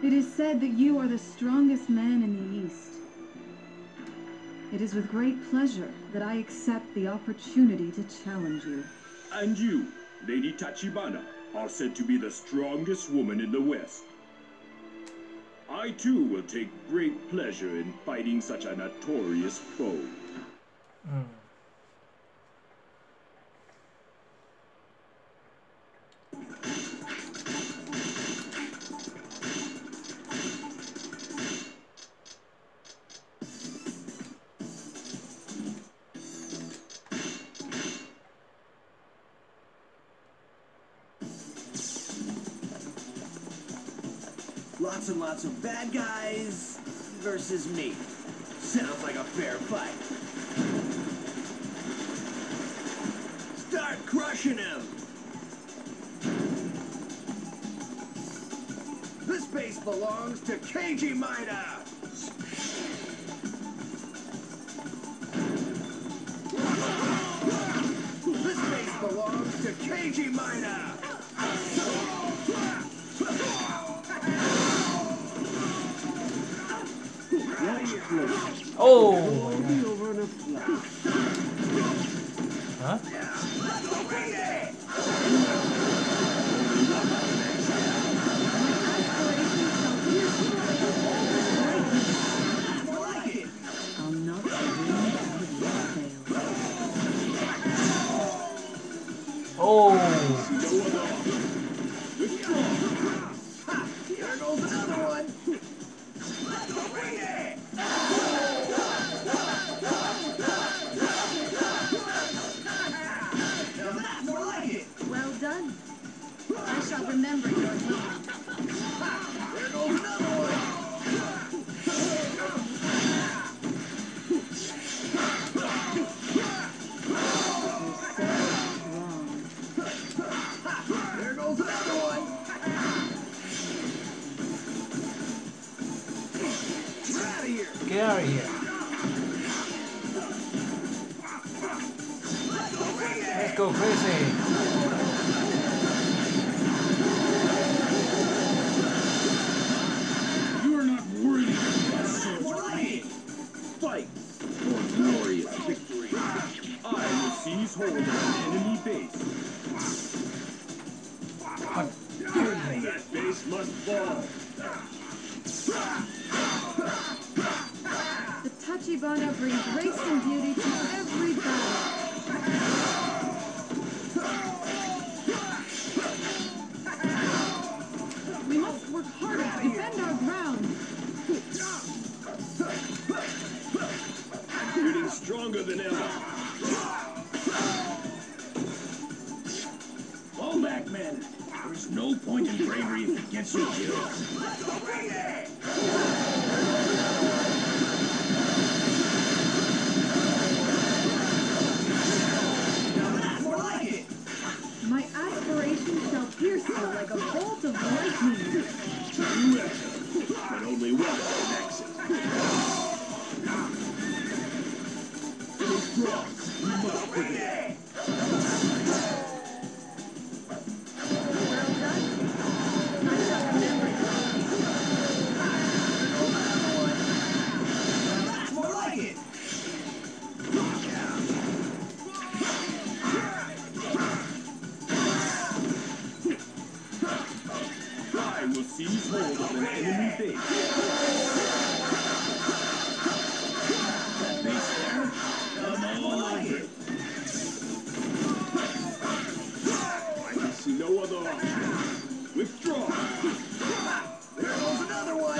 It is said that you are the strongest man in the East. It is with great pleasure that I accept the opportunity to challenge you. And you, Lady Tachibana, are said to be the strongest woman in the West. I too will take great pleasure in fighting such a notorious foe. Lots and lots of bad guys versus me. Sounds like a fair fight. Start crushing him! This base belongs to Keiji Maida! This base belongs to Keiji Maida! Oh! Huh? I'll knock the wind out of your sails. Oh! There goes another one! Well done. I shall remember your name. There goes another one! There goes another one! Get out of here! Get out of here. Let's go crazy. You are not worthy of my sword. Fight for glorious victory. I will seize hold of an enemy base. That base must fall. The Tachibana bring grace and beauty to every battle. We must work harder to defend our ground. Getting stronger than ever. Fall back, men. There's no point in bravery if it gets you killed. My aspiration shall pierce you like a bolt of lightning. You enter, but only one connects it. Stay strong. We must prevail. Well done. I shall remember your That's more like it! I will seize hold of an enemy base. That base there? Come all over it. I can see no other option. Withdraw. There goes another one!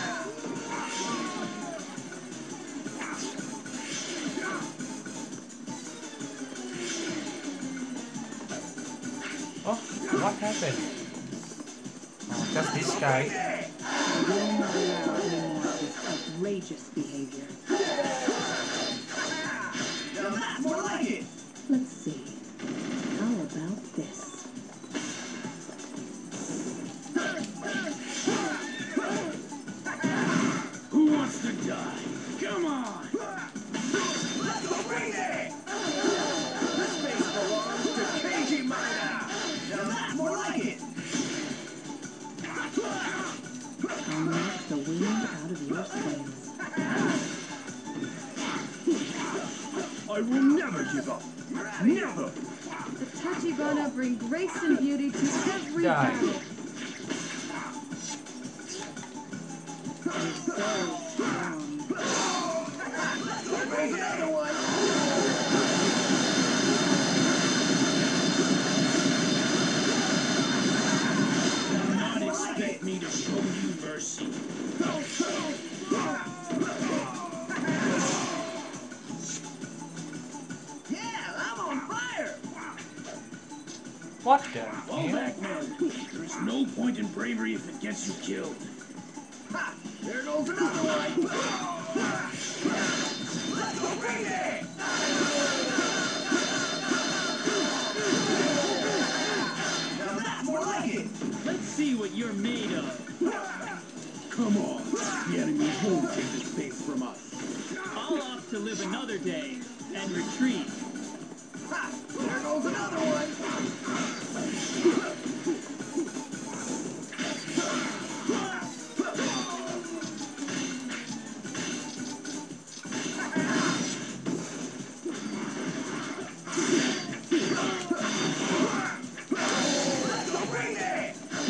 Oh, what happened? Oh, just this guy. I will not allow any more of this outrageous behavior. Now that's more like it! Let's see. How about this? Who wants to die? Come on! This base belongs to Keiji Maida! Now that's more like it! I'll I will never give up. Never. The Tachibana bring grace and beauty to every Die. battle. You're so strong. There's another one. Do not expect me to show you mercy. Yeah, I'm on fire. What the Fall hell? back, man. There's no point in bravery if it gets you killed. Ha! There goes another one. Let's go crazy. Now that's more like it. Let's see what you're made of. Come on. The enemy won't take this base from us. I'll off to live another day and retreat. Ha! There goes another one. Let's go crazy.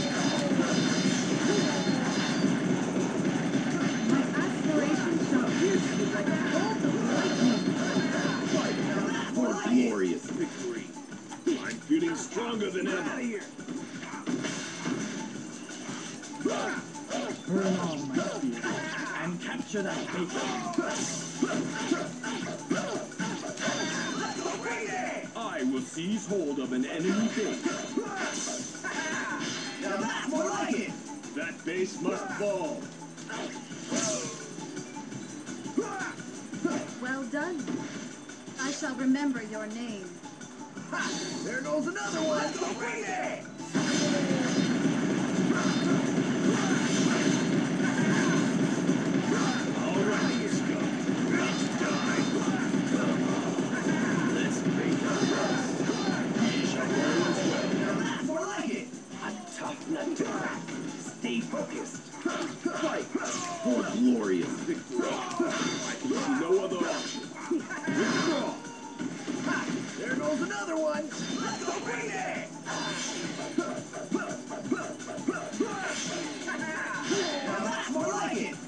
My aspirations shall pierce you like a bolt of lightning. For glorious victory. I'm feeling stronger than Get out of ever. here. Burn all my fears and capture that bacon. Let's go crazy. I will seize hold of an enemy base. Now that's more like it. That base must fall. Well done. I shall remember your name. Ha! There goes another one. Let's go crazy. All right, let's go. Let's die. Come on. Let's make a rest. We shall go as well. Now that's more like it. A tough nut to crack. Stay focused. Fight for glorious victory. I can see no other option. Withdraw. Ha! There goes another one. Let's go crazy. Now that's more like it.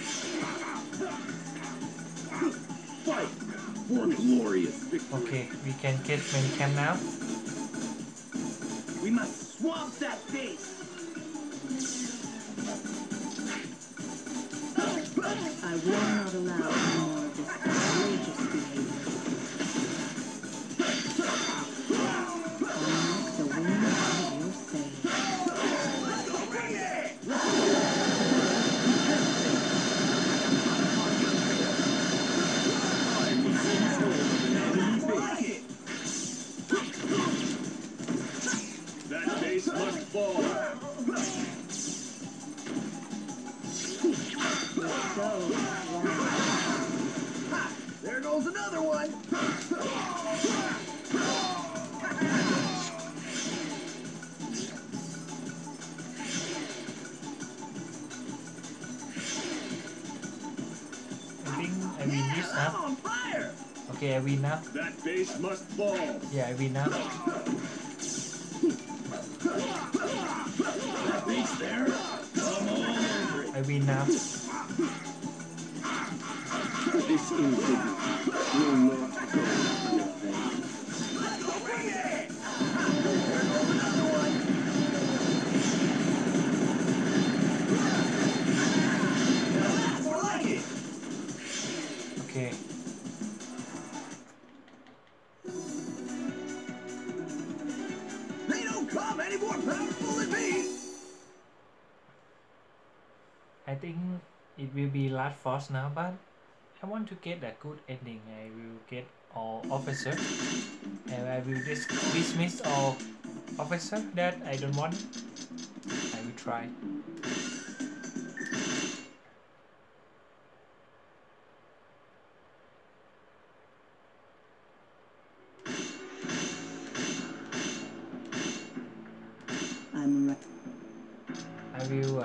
Fight for glorious victory. Okay, we can get main camp now. We must swamp that base. I will not allow any more of this outrageous behavior. I'll make the wind out of your sails. Let's go crazy. I will seize hold of an enemy More base. like it. That base must fall. You're so strong. Ha! There goes another one. I think I win this I'm now. on fire. Okay, I win now. That base must fall. Yeah, I win now. That base there. Come all over it. I win now. This individual will not go with them. Let's go crazy. Ha! There goes another one. Now that's more like it. Okay. They don't come any more powerful than me. I think it will be last force now, but I want to get a good ending. I will get all officer, and I will dismiss all officer that I don't want. I will try. I'm right. I will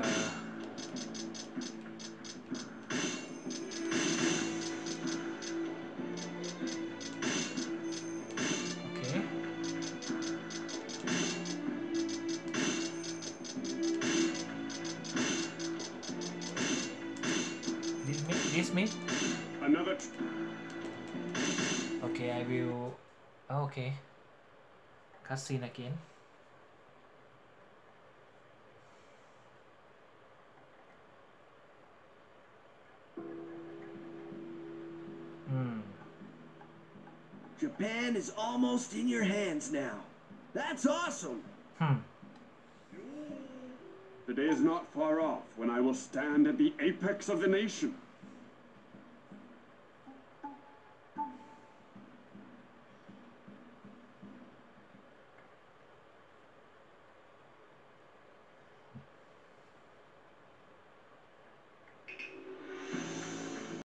dismiss. Another. Okay, I will. Oh, okay. Cutscene again. Japan is almost in your hands now. That's awesome! The day is not far off when I will stand at the apex of the nation.